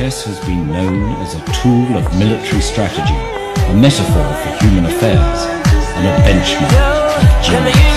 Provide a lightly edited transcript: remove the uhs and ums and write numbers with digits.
chess has been known as a tool of military strategy, a metaphor for human affairs, and a benchmark of genius.